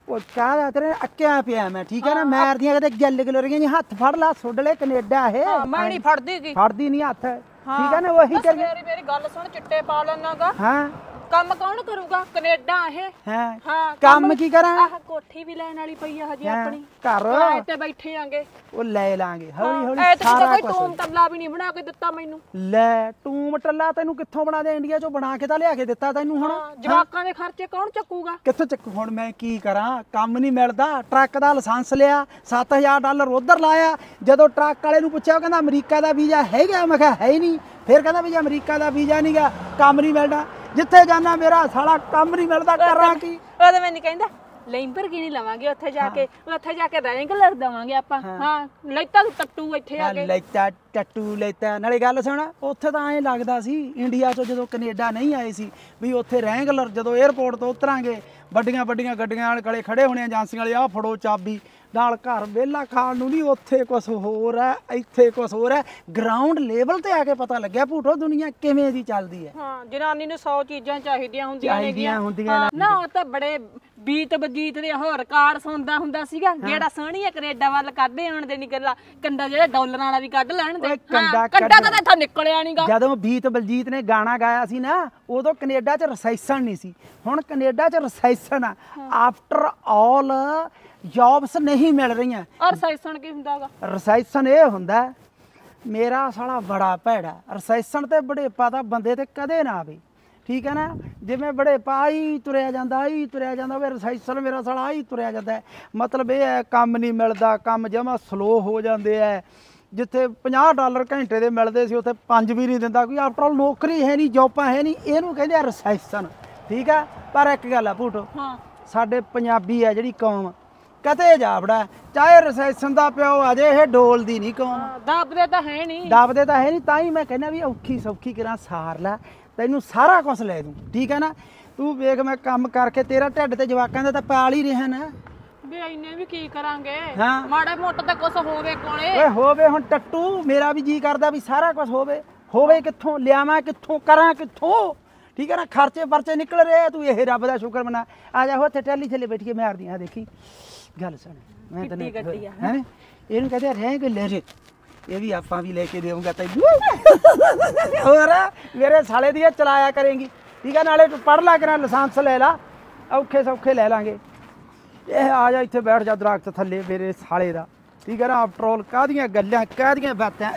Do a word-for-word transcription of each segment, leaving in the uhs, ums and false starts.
ਕਾਹਦਾ ਤੇਰੇ ਅੱਕਿਆ ਪਿਆ ਮੈਂ ਠੀਕ ਹੈ ਨਾ ਮਾਰਦੀਆਂ ਕਿਤੇ ਗਿੱਲ ਗਲੋਰੀਆਂ ਜੀ ਹੱਥ ਫੜ ਲਾ ਸੁੱਡ ਲੈ ਕੈਨੇਡਾ ਇਹ ਮੈਂ ਨਹੀਂ ਫੜਦੀ ਗੀ ਫੜਦੀ ਨਹੀਂ ਹੱਥ ਠੀਕ ਹੈ ਨਾ ਉਹੀ ਚੱਲ ਮੇਰੀ ਮੇਰੀ ਗੱਲ ਸੁਣ ਚਿੱਟੇ ਪਾ ਲੈਣਾਗਾ ਹਾਂ ਕੰਮ ਕੌਣ ਕਰੂਗਾ ਕੈਨੇਡਾ ਇਹ ਹਾਂ ਹਾਂ ਕੰਮ ਕੀ ਕਰਾਂ ਆਹ ਕੋਠੀ ਵੀ ਲੈਣ ਵਾਲੀ ਪਈ ਆ ਹਜੇ ਆਪਣੀ ਘਰ ਕਿਰਾਏ ਤੇ ਬੈਠੇ ਆਂਗੇ ਉਹ ਲੈ ਲਾਂਗੇ ਹੌਲੀ ਹੌਲੀ ਐ ਤਾਂ ਸਾਰਾ ਕੋਈ ਕੁਝ ਟੂਮ ਟੱਲਾ ਵੀ ਨਹੀਂ ਬਣਾ ਕੇ ਦਿੱਤਾ ਮੈਨੂੰ ਲੈ ਟੂਮ ਟੱਲਾ ਤੈਨੂੰ ਕਿੱਥੋਂ ਬਣਾ ਦੇ ਇੰਡੀਆ ਚੋਂ ਬਣਾ ਕੇ ਤਾਂ ਲਿਆ ਕੇ ਦਿੱਤਾ ਤੈਨੂੰ ਹੁਣ ਜਵਾਕਾਂ ਦੇ ਖਰਚੇ ਕੌਣ ਚੱਕੂਗਾ ਕਿੱਥੋਂ ਚੱਕ ਹੁਣ ਮੈਂ ਕੀ ਕਰਾਂ ਕੰਮ ਨਹੀਂ ਮਿਲਦਾ ਟਰੱਕ ਦਾ ਲਾਇਸੈਂਸ ਲਿਆ ਸੱਤ ਹਜ਼ਾਰ ਡਾਲਰ ਉਧਰ ਲਾਇਆ ਜਦੋਂ ਟਰੱਕ ਵਾਲੇ ਨੂੰ ਪੁੱਛਿਆ ਉਹ ਕਹਿੰਦਾ ਅਮਰੀਕਾ ਦਾ ਵੀਜ਼ਾ ਹੈਗਾ ਮੈਂ ਕਿਹਾ ਹੈ ਹੀ ਨਹੀਂ ਫਿਰ ਕਹਿੰਦਾ ਵੀ ਅਮਰੀਕਾ ਦਾ ਵੀਜ਼ਾ ਨਹੀਂਗਾ ਕੰਮ ਨਹੀਂ ਮਿਲਦਾ ਜਿੱਥੇ ਜਾਣਾ ਮੇਰਾ ਸਾਲਾ ਕੰਮ ਨਹੀਂ ਮਿਲਦਾ ਕਰਾਂ ਕੀ ਉਹ ਤਾਂ ਮੈਨੂੰ ਕਹਿੰਦਾ ਲੈਂਬਰਗਿਨੀ ਲਵਾਂਗੇ ਉੱਥੇ ਜਾ ਕੇ ਉੱਥੇ ਜਾ ਕੇ ਰੈਂਗਲਰ ਦਵਾਂਗੇ ਆਪਾਂ ਹਾਂ ਲੈਤਾ ਟੱਟੂ ਇੱਥੇ ਆ ਕੇ ਲੈਤਾ ਟੱਟੂ ਲੈਤਾ ਨਾਲੇ ਗੱਲ ਸੁਣ ਉੱਥੇ ਤਾਂ ਐਂ ਲੱਗਦਾ ਸੀ ਇੰਡੀਆ ਤੋਂ ਜਦੋਂ ਕੈਨੇਡਾ ਨਹੀਂ ਆਏ ਸੀ ਵੀ ਉੱਥੇ ਰੈਂਗਲਰ ਜਦੋਂ 에ਅਰਪੋਰਟ ਤੋਂ ਉਤਰਾਂਗੇ ਵੱਡੀਆਂ ਵੱਡੀਆਂ ਗੱਡੀਆਂ ਵਾਲੇ ਕੋਲੇ ਖੜੇ ਹੋਣੇ ਏਜੰਸੀਆਂ ਵਾਲੇ ਆਹ ਫੜੋ ਚਾਬੀ ਨਾਲ ਘਰ ਵਿਹਲਾ ਖਾਣ ਨੂੰ ਨਹੀਂ ਉੱਥੇ ਕੁਛ ਹੋਰ ਹੈ ਇੱਥੇ ਕੁਛ ਹੋਰ ਹੈ ਗਰਾਊਂਡ ਲੈਵਲ ਤੇ ਆ ਕੇ ਪਤਾ ਲੱਗਿਆ ਭੂਟੋ ਦੁਨੀਆ ਕਿਵੇਂ ਦੀ ਚੱਲਦੀ ਹੈ ਹਾਂ ਜਨਾਨੀ ਨੂੰ ਸੌ ਚੀਜ਼ਾਂ ਚਾਹੀਦੀਆਂ ਹੁੰਦੀਆਂ ਚਾਹੀਦੀਆਂ ਹੁੰਦੀਆਂ ਨਾ ਉਹ ਤਾਂ ਬੜੇ ਬੀਤ ਬਜੀਤ ਦੇ ਹੋਰ ਰਿਕਾਰਡ ਸੁਣਦਾ ਹੁੰਦਾ ਸੀਗਾ ਜਿਹੜਾ ਸੋਹਣੀ ਹੈ ਕੈਨੇਡਾ ਵੱਲ ਕੱਢੇ ਆਉਣ ਦੇ ਨਹੀਂ ਗੱਲਾਂ ਕੰਡਾ ਜਿਹੜਾ ਡਾਲਰਾਂ ਵਾਲਾ ਵੀ ਕੱਢ ਲੈਣ ਦੇ ਕੰਡਾ ਕੰਡਾ ਤਾਂ ਇੱਥੋਂ ਨਿਕਲਿਆ ਨਹੀਂਗਾ ਜਦੋਂ ਬੀਤ ਬਲਜੀਤ ਨੇ ਗਾਣਾ ਗਾਇਆ ਸੀ ਨਾ ਉਦੋਂ ਕੈਨੇਡਾ 'ਚ ਰਿਸੈਸ਼ਨ ਨਹੀਂ ਸੀ ਹੁਣ ਕੈਨੇਡਾ 'ਚ ਰਿਸੈਸ਼ਨ ਆ ਆਫਟਰ ਆਲ ਜੌਬਸ ਨਹੀਂ ਮਿਲ ਰਹੀਆਂ ਔਰ ਰਿਸੈਸ਼ਨ ਕੀ ਹੁੰਦਾਗਾ ਰਿਸੈਸ਼ਨ ਇਹ ਹੁੰਦਾ ਮੇਰਾ ਸਾਲਾ ਬੜਾ ਭੈੜਾ ਰਿਸੈਸ਼ਨ ਤੇ ਬੜੇਪਾ ਤਾਂ ਬੰਦੇ ਤੇ ਕਦੇ ਨਾ ਆਵੇ ਠੀਕ ਹੈ ਨਾ ਜਿਵੇਂ ਬੜੇਪਾ ਆਈ ਤੁਰਿਆ ਜਾਂਦਾ ਆਈ ਤੁਰਿਆ ਜਾਂਦਾ ਵੇ ਰਿਸੈਸ਼ਨ ਮੇਰਾ ਸਾਲਾ ਆਈ ਤੁਰਿਆ ਜਾਂਦਾ ਮਤਲਬ ਇਹ ਹੈ ਕੰਮ ਨਹੀਂ ਮਿਲਦਾ ਕੰਮ ਜਮਾ ਸਲੋ ਹੋ ਜਾਂਦੇ ਹੈ ਜਿੱਥੇ ਪੰਜਾਹ ਡਾਲਰ ਘੰਟੇ ਦੇ ਮਿਲਦੇ ਸੀ ਉੱਥੇ ਪੰਜ ਵੀ ਨਹੀਂ ਦਿੰਦਾ ਕੋਈ ਆਫਟਰ ਆਲ ਨੌਕਰੀ ਹੈ ਨਹੀਂ ਜੌਬਾਂ ਹੈ ਨਹੀਂ ਇਹਨੂੰ ਕਹਿੰਦੇ ਆ ਰਿਸੈਸ਼ਨ ਠੀਕ ਆ ਪਰ ਇੱਕ ਗੱਲ ਆ ਭੂਟੋ ਸਾਡੇ ਪੰਜਾਬੀ ਆ ਜਿਹੜੀ ਕੌਮ ਕਦੇ ਜਾਵੜਾ ਚਾਹੇ ਰਿਸੈਸ਼ਨ ਦਾ ਪਿਓ ਆ ਜੇ ਇਹ ਡੋਲਦੀ ਨਹੀਂ ਕੌਮ ਦੱਬਦੇ ਤਾਂ ਹੈ ਨਹੀਂ ਦੱਬਦੇ ਤਾਂ ਹੈ ਨਹੀਂ ਤਾਂ ਹੀ ਮੈਂ ਕਹਿੰਦਾ ਵੀ ਔਖੀ ਸੌਖੀ ਕਰਾਂ ਸਾਰ ਲੈ ਤੈਨੂੰ ਸਾਰਾ ਕੁਝ ਲੈ ਦੂੰ ਠੀਕ ਹੈ ਨਾ ਤੂੰ ਵੇਖ ਮੈਂ ਕੰਮ ਕਰਕੇ ਤੇਰਾ ਢਿੱਡ ਤੇ ਜਵਾਕਾਂ ਦਾ ਤਾਂ ਪਾਲ ਹੀ ਰਿਹਾ ਨਾ ਵੀ ਇੰਨੇ ਵੀ ਕੀ ਕਰਾਂਗੇ ਮਾੜੇ ਮੋਟੇ ਤਾਂ ਕੁਝ ਹੋਵੇ ਕੋਲੇ ਓਏ ਹੋਵੇ ਹੁਣ ਟੱਟੂ ਮੇਰਾ ਵੀ ਜੀ ਕਰਦਾ ਵੀ ਸਾਰਾ ਕੁਝ ਹੋਵੇ ਹੋਵੇ ਕਿੱਥੋਂ ਲਿਆਵਾਂ ਕਿੱਥੋਂ ਕਰਾਂ ਕਿੱਥੋਂ ਠੀਕ ਹੈ ਨਾ ਖਰਚੇ ਪਰਚੇ ਨਿਕਲ ਰਹੇ ਤੂੰ ਇਹ ਰੱਬ ਦਾ ਸ਼ੁਕਰ ਮਨਾ ਆ ਜਾ ਉੱਥੇ ਟੈਲੀ ਥੱਲੇ ਬੈਠ ਕੇ ਮਾਰਦੀ ਆ ਦੇਖੀ ਗੱਲ ਸੁਣ ਮੈਂ ਤੈਨੂੰ ਹੈ ਇਹਨੂੰ ਕਹਿੰਦੇ ਰਹਿ ਲੈ ਰੇ ਇਹ ਵੀ ਆਪਾਂ ਵੀ ਲੈ ਕੇ ਦੇਵਾਂਗਾ ਤੈਨੂੰ ਹੋਰ ਮੇਰੇ ਸਾਲੇ ਦੀ ਚਲਾਇਆ ਕਰੇਂਗੀ ਠੀਕ ਹੈ ਨਾਲੇ ਤੂੰ ਪੜ੍ਹ ਲਾ ਕਰਾਂ ਲਾਇਸੈਂਸ ਲੈ ਲਾ ਔਖੇ ਸੌਖੇ ਲੈ ਲਾਂਗੇ ਇਹ ਆ ਜਾ ਇੱਥੇ ਬੈਠ ਜਾ ਦਰਖਤ ਥੱਲੇ ਮੇਰੇ ਸਾਲੇ ਦਾ ਠੀਕ ਹੈ ਨਾ ਆਫਟਰ ਆਲ ਕਾਹਦੀਆਂ ਗੱਲਾਂ ਕਾਹਦੀਆਂ ਬਾਤਾਂ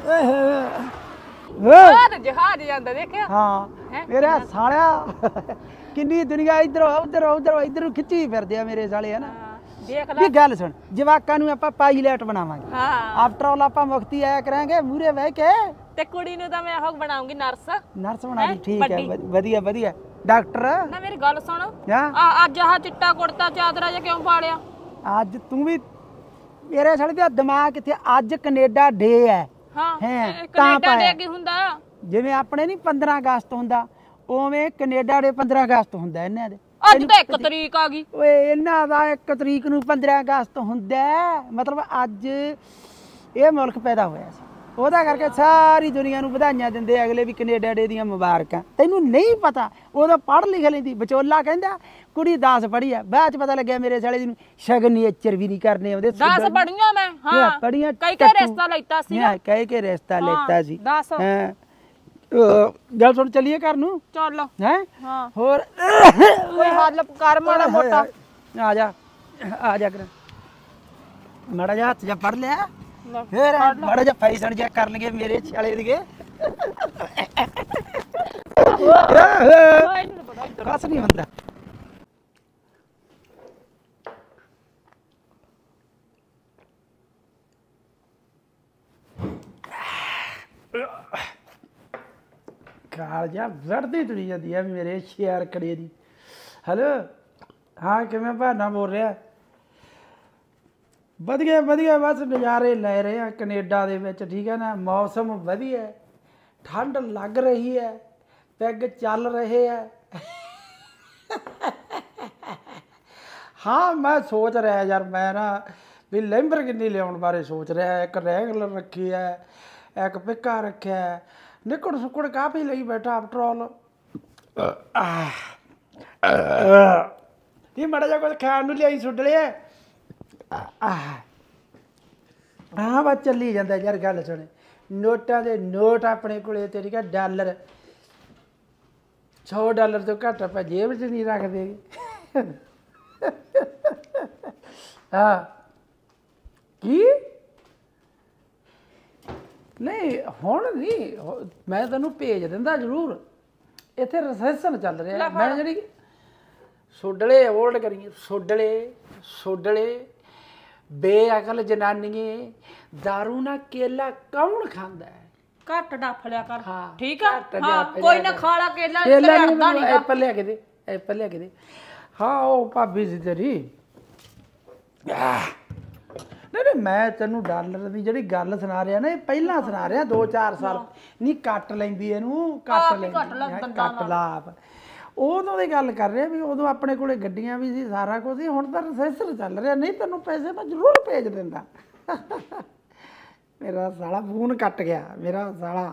ਜਹਾਜ਼ ਜਾਂਦਾ ਦੇਖਿਆ ਹਾਂ ਮੇਰੇ ਸਾਲਿਆ ਕਿੰਨੀ ਦੁਨੀਆ ਇੱਧਰ ਉੱਧਰ ਉੱਧਰ ਇੱਧਰ ਖਿੱਚੀ ਫਿਰਦੇ ਆ ਮੇਰੇ ਸਾਲੇ ਹਨਾ ਦੇਖ ਲੈ ਗੱਲ ਸੁਣ ਜਵਾਕਾਂ ਨੂੰ ਆਪਾਂ ਪਾਇਲਟ ਬਣਾਵਾਂਗੇ ਹਾਂ ਆਫਟਰ ਆਲ ਆਪਾਂ ਮੁਕਤੀ ਆਇਆ ਕਰਾਂਗੇ ਮੂਰੇ ਬਹਿ ਕੇ ਤੇ ਕੁੜੀ ਨੂੰ ਤਾਂ ਮੈਂ ਉਹ ਬਣਾਉਂਗੀ ਨਰਸ ਨਰਸ ਬਣਾਈ ਠੀਕ ਹੈ ਵਧੀਆ ਵਧੀਆ ਡਾਕਟਰ ਨਾ ਮੇਰੀ ਗੱਲ ਸੁਣ ਹਾਂ ਅੱਜ ਆਹ ਚਿੱਟਾ ਕੁੜਤਾ ਚਾਦਰਾ ਜਿਹਾ ਕਿਉਂ ਪਾ ਲਿਆ ਅੱਜ ਤੂੰ ਵੀ ਮੇਰੇ ਸਾਲੇ ਦਾ ਦਿਮਾਗ ਕਿੱਥੇ ਅੱਜ ਕੈਨੇਡਾ ਡੇ ਹੈ ਹਾਂ ਕੈਨੇਡਾ ਡੇ ਕੀ ਹੁੰਦਾ ਜਿਵੇਂ ਆਪਣੇ ਨਹੀਂ ਪੰਦਰਾਂ ਅਗਸਤ ਹੁੰਦਾ ਉਵੇਂ ਕੈਨੇਡਾ ਡੇ ਪੰਦਰਾਂ ਅਗਸਤ ਹੁੰਦਾ ਇਹਨਾਂ ਦੇ ਅੱਜ ਤਾਂ ਇੱਕ ਤਰੀਕ ਆ ਗਈ ਓਏ ਇਹਨਾਂ ਦਾ ਇੱਕ ਤਰੀਕ ਨੂੰ ਪੰਦਰਾਂ ਅਗਸਤ ਹੁੰਦਾ ਮਤਲਬ ਅੱਜ ਇਹ ਮੁਲਕ ਪੈਦਾ ਹੋਇਆ ਸੀ ਉਹਦਾ ਕਰਕੇ ਸਾਰੀ ਦੁਨੀਆ ਨੂੰ ਵਧਾਈਆਂ ਦਿੰਦੇ ਅਗਲੇ ਵੀ ਕੈਨੇਡਾ ਡੇ ਦੀਆਂ ਮੁਬਾਰਕਾਂ ਤੈਨੂੰ ਨਹੀਂ ਪਤਾ ਉਹਦਾ ਪੜ੍ਹ ਲਿਖ ਲੈਂਦੀ ਵਿਚੋਲਾ ਕਹਿੰਦਾ ਕੁੜੀ ਦਸ ਪੜ੍ਹੀ ਆ ਬਾਅਦ ਚ ਪਤਾ ਲੱਗਿਆ ਮੇਰੇ ਸਾਲੇ ਨੂੰ ਸ਼ਗਨ ਨੇਚਰ ਵੀ ਨਹੀਂ ਕਰਨੇ ਆਉਂਦੇ ਦਸ ਪੜ੍ਹੀਆਂ ਮੈਂ ਹਾਂ ਪੜ੍ਹੀਆਂ ਕਈ ਕਈ ਰਿਸ਼ਤਾ ਲੈਤਾ ਸੀ ਹਾਂ ਕਈ ਕਈ ਰਿਸ਼ਤਾ ਲੈਤਾ ਸੀ ਦਸ ਹਾਂ ਗੱਲ ਸੁਣ ਚੱਲੀਏ ਘਰ ਨੂੰ ਚੱਲ ਹੈ ਹਾਂ ਹੋਰ ਕੋਈ ਹੱਲ ਕਰ ਮਾੜਾ ਮੋਟਾ ਆ ਜਾ ਆ ਜਾ ਕਰ ਮਾੜਾ ਜਿਹਾ ਹੱਥ ਜਾ ਫੜ ਲਿਆ ਫੇਰ ਮਾੜਾ ਜਿਹਾ ਫੈਸ਼ਨ ਚੈੱਕ ਕਰ ਲਈਏ ਮੇਰੇ ਛਾਲੇ ਦੀਏ ਕਸ ਨਹੀਂ ਹੁੰਦਾ ਕਾਲ ਜਾ ਵੜਦੀ ਤੁਰੀ ਜਾਂਦੀ ਆ ਮੇਰੇ ਸ਼ੇਰ ਕੜੇ ਦੀ ਹੈਲੋ ਹਾਂ ਕਿਵੇਂ ਭਾਨਾ ਬੋਲ ਰਿਹਾ ਵਧੀਆ ਵਧੀਆ ਬਸ ਨਜ਼ਾਰੇ ਲੈ ਰਹੇ ਆ ਕੈਨੇਡਾ ਦੇ ਵਿੱਚ ਠੀਕ ਹੈ ਨਾ ਮੌਸਮ ਵਧੀਆ ਠੰਡ ਲੱਗ ਰਹੀ ਹੈ ਪੈਗ ਚੱਲ ਰਹੇ ਆ ਹਾਂ ਮੈਂ ਸੋਚ ਰਿਹਾ ਯਾਰ ਮੈਂ ਨਾ ਵੀ ਲੈਂਬਰਗਿਨੀ ਲਿਆਉਣ ਬਾਰੇ ਸੋਚ ਰਿਹਾ ਇੱਕ ਰੈਂਗਲਰ ਰੱਖੀ ਹੈ ਇੱਕ ਪਿੱਕਾ ਰੱਖਿਆ ਨਿਕੜ ਸੁੱਕੜ ਕਾਫੀ ਲਈ ਬੈਠਾ ਆਫਟਰ ਆਲ ਨਹੀਂ ਮਾੜਾ ਜਿਹਾ ਕੁਝ ਖਾਣ ਨੂੰ ਲਿਆਈ ਸੁੱਟ ਲਿਆ ਆਹ ਹਾਂ ਬਸ ਚੱਲੀ ਜਾਂਦਾ ਯਾਰ ਗੱਲ ਸੁਣ ਨੋਟਾਂ ਦੇ ਨੋਟ ਆਪਣੇ ਕੋਲੇ ਤੇਰੀ ਕਾ ਡਾਲਰ ਸੌ ਡਾਲਰ ਤੋਂ ਘੱਟ ਆਪਾਂ ਜੇਬ 'ਚ ਨਹੀਂ ਰੱਖਦੇ ਹਾਂ ਕੀ ਨਹੀਂ ਹੁਣ ਨਹੀਂ ਮੈਂ ਤੈਨੂੰ ਭੇਜ ਦਿੰਦਾ ਜ਼ਰੂਰ ਇੱਥੇ ਰਿਸੈਸ਼ਨ ਚੱਲ ਰਿਹਾ ਮੈਂ ਜਿਹੜੀ ਸੋਡਲੇ ਅਵੋਇਡ ਕਰੀਏ ਸੋਡਲੇ ਸੋਡਲੇ ਬੇਅਕਲ ਜਨਾਨੀਏ ਦਾਰੂ ਨਾਲ ਕੇਲਾ ਕੌਣ ਖਾਂਦਾ ਹੈ ਘੱਟ ਡੱਫ ਲਿਆ ਕਰ ਠੀਕ ਆ ਹਾਂ ਕੋਈ ਨਾ ਖਾ ਲਾ ਕੇਲਾ ਲੜਦਾ ਨਹੀਂ ਐਪਲ ਲਿਆ ਕੇ ਦੇ ਐਪਲ ਲਿਆ ਕੇ ਦੇ ਹਾਂ ਉਹ ਭਾਬੀ ਸੀ ਤੇਰੀ ਨਹੀਂ ਨਹੀਂ ਮੈਂ ਤੈਨੂੰ ਡਾਲਰ ਦੀ ਜਿਹੜੀ ਗੱਲ ਸੁਣਾ ਰਿਹਾ ਨਾ ਇਹ ਪਹਿਲਾਂ ਸੁਣਾ ਰਿਹਾ ਦੋ ਚਾਰ ਸਾਲ ਨਹੀਂ ਕੱਟ ਲੈਂਦੀ ਇਹਨੂੰ ਕੱਟ ਲੈਂਦੀ ਕੱਟ ਲਾਪ ਉਦੋਂ ਦੀ ਗੱਲ ਕਰ ਰਿਹਾ ਵੀ ਉਦੋਂ ਆਪਣੇ ਕੋਲੇ ਗੱਡੀਆਂ ਵੀ ਸੀ ਸਾਰਾ ਕੁਝ ਸੀ ਹੁਣ ਤਾਂ ਰਿਸੈਸ਼ਨ ਚੱਲ ਰਿਹਾ ਨਹੀਂ ਤੈਨੂੰ ਪੈਸੇ ਮੈਂ ਜ਼ਰੂਰ ਭੇਜ ਦਿੰਦਾ ਮੇਰਾ ਸਾਲਾ ਫੋਨ ਕੱਟ ਗਿਆ ਮੇਰਾ ਸਾਲਾ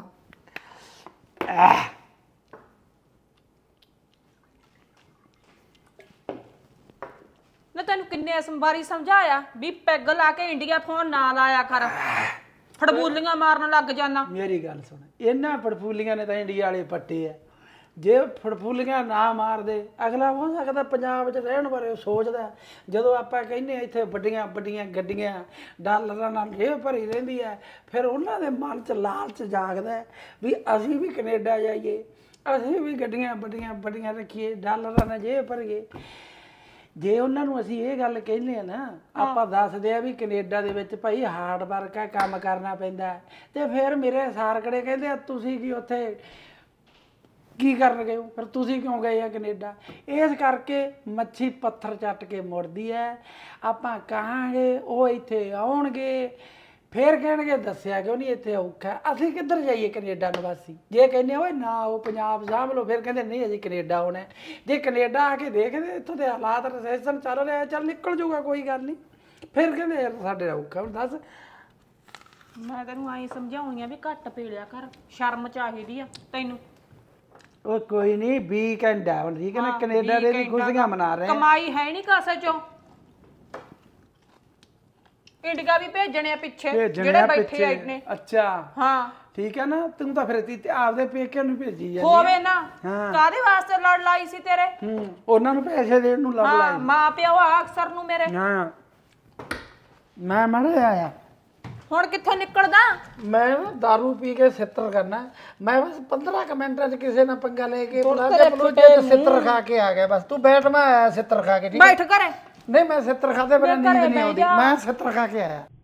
ਨਾ ਤੈਨੂੰ ਕਿੰਨੇ ਵਾਰੀ ਸਮਝਾਇਆ ਵੀ ਪੈਗ ਲਾ ਕੇ ਇੰਡੀਆ ਫੋਨ ਨਾ ਲਾਇਆ ਕਰ ਫੜਬੂਲੀਆਂ ਮਾਰਨ ਲੱਗ ਜਾਣਾ ਮੇਰੀ ਗੱਲ ਸੁਣ ਇਹਨਾਂ ਫੜਫੂਲੀਆਂ ਨੇ ਤਾਂ ਇੰਡੀਆ ਵਾਲੇ ਪੱਟੇ ਆ ਜੇ ਫੜਫੂਲੀਆਂ ਨਾ ਮਾਰਦੇ ਅਗਲਾ ਹੋ ਸਕਦਾ ਪੰਜਾਬ 'ਚ ਰਹਿਣ ਬਾਰੇ ਸੋਚਦਾ ਜਦੋਂ ਆਪਾਂ ਕਹਿੰਦੇ ਇੱਥੇ ਵੱਡੀਆਂ ਵੱਡੀਆਂ ਗੱਡੀਆਂ ਡਾਲਰਾਂ ਨਾਲ ਜੇਬ ਭਰੀ ਰਹਿੰਦੀ ਹੈ ਫਿਰ ਉਹਨਾਂ ਦੇ ਮਨ 'ਚ ਲਾਲਚ ਜਾਗਦਾ ਵੀ ਅਸੀਂ ਵੀ ਕੈਨੇਡਾ ਜਾਈਏ ਅਸੀਂ ਵੀ ਗੱਡੀਆਂ ਵੱਡੀਆਂ ਵੱਡੀਆਂ ਰੱਖੀਏ ਡਾਲਰਾਂ ਨਾਲ ਜੇਬ ਭਰੀਏ ਜੇ ਉਹਨਾਂ ਨੂੰ ਅਸੀਂ ਇਹ ਗੱਲ ਕਹਿੰਦੇ ਆ ਨਾ ਆਪਾਂ ਦੱਸਦੇ ਆ ਵੀ ਕੈਨੇਡਾ ਦੇ ਵਿੱਚ ਭਾਈ ਹਾਰਡ ਵਰਕ ਆ ਕੰਮ ਕਰਨਾ ਪੈਂਦਾ ਤੇ ਫਿਰ ਮੇਰੇ ਸਾਰਕੜੇ ਕਹਿੰਦੇ ਆ ਤੁਸੀਂ ਕੀ ਉੱਥੇ ਕੀ ਕਰਨ ਗਏ ਹੋ ਫਿਰ ਤੁਸੀਂ ਕਿਉਂ ਗਏ ਆ ਕੈਨੇਡਾ ਇਸ ਕਰਕੇ ਮੱਛੀ ਪੱਥਰ ਚੱਟ ਕੇ ਮੁੜਦੀ ਹੈ ਆਪਾਂ ਕਹਾਂਗੇ ਉਹ ਇੱਥੇ ਆਉਣਗੇ ਫਿਰ ਕਹਿਣਗੇ ਦੱਸਿਆ ਕਿਉਂ ਨਹੀਂ ਇੱਥੇ ਔਖਾ ਅਸੀਂ ਕਿੱਧਰ ਜਾਈਏ ਕੈਨੇਡਾ ਨਿਵਾਸੀ ਜੇ ਕਹਿੰਦੇ ਓਏ ਨਾ ਉਹ ਪੰਜਾਬ ਸਾਂਭ ਲਓ ਫਿਰ ਕਹਿੰਦੇ ਨਹੀਂ ਅਸੀਂ ਕੈਨੇਡਾ ਆਉਣਾ ਜੇ ਕੈਨੇਡਾ ਆ ਕੇ ਦੇਖਦੇ ਇੱਥੋਂ ਦੇ ਹਾਲਾਤ ਰਿਸੈਸ਼ਨ ਚੱਲ ਰਿਹਾ ਚੱਲ ਨਿਕਲ ਜਾਊਗਾ ਕੋਈ ਗੱਲ ਨਹੀਂ ਫਿਰ ਕਹਿੰਦੇ ਯਾਰ ਸਾਡੇ ਔਖਾ ਹੁਣ ਦੱਸ ਮੈਂ ਤੈਨੂੰ ਆਈ ਸਮਝਾਉਣੀ ਆ ਵੀ ਘੱਟ ਪੀ ਲਿਆ ਕਰ ਸ਼ਰਮ ਚਾਹੀਦੀ ਆ ਤੈਨੂੰ ਉਹ ਕੋਈ ਨਹੀਂ ਵੀਕਐਂਡ ਆ ਹੁਣ ਠੀਕ ਹੈ ਨਾ ਕੈਨੇਡਾ ਦੇ ਵੀ ਖੁਸ਼ੀਆਂ ਮਨਾ ਰਹੇ ਕਮਾਈ ਹੈ ਨਹੀਂ ਕਾਸੇ ਚੋਂ ਇੰਡੀਆ ਵੀ ਭੇਜਣੇ ਆ ਪਿੱਛੇ ਜਿਹੜੇ ਬੈਠੇ ਆ ਨੇ ਅੱਛਾ ਹਾਂ ਠੀਕ ਹੈ ਨਾ ਤੂੰ ਤਾਂ ਫਿਰ ਤੀ ਆਪਦੇ ਪੇਕਿਆਂ ਨੂੰ ਭੇਜੀ ਜਾਂਦੀ ਹੋਵੇ ਨਾ ਕਾਦੇ ਵਾਸਤੇ ਲੜ ਲਾਈ ਸੀ ਤੇਰੇ ਹੂੰ ਉਹਨਾਂ ਨੂੰ ਪੈਸੇ ਦੇਣ ਨੂੰ ਲੜ ਲਾਈ ਮਾਂ ਪਿਓ ਆ ਅਕਸਰ ਨੂੰ ਮੇਰੇ ਹਾਂ ਮੈਂ ਮਰ ਆਇਆ ਹੁਣ ਕਿੱਥੋਂ ਨਿਕਲਦਾ ਮੈਂ ਨਾ ਦਾਰੂ ਪੀ ਕੇ ਸਿੱਤਰ ਕਰਨਾ ਮੈਂ ਬਸ ਪੰਦਰਾਂ ਕੁ ਮਿੰਟਾਂ 'ਚ ਕਿਸੇ ਨਾਲ ਪੰਗਾ ਲੈ ਕੇ ਬੁਲਾਦੇ ਬਲੂਜੇ ਸਿੱਤਰ ਖਾ ਕੇ ਆ ਗਿਆ ਬਸ ਤੂੰ ਬੈਠ ਮੈਂ ਆਇਆ ਸਿੱਤਰ ਖਾ ਕੇ ਠੀਕ ਬੈਠ ਘਰੇ ਨਹੀਂ ਮੈਂ ਸਿੱਤਰ ਖਾਦੇ ਬਿਨਾਂ ਨੀਂਦ ਨਹੀਂ ਆਉਂਦੀ ਮੈਂ ਸਿੱਤਰ ਖਾ ਕੇ ਆਇਆ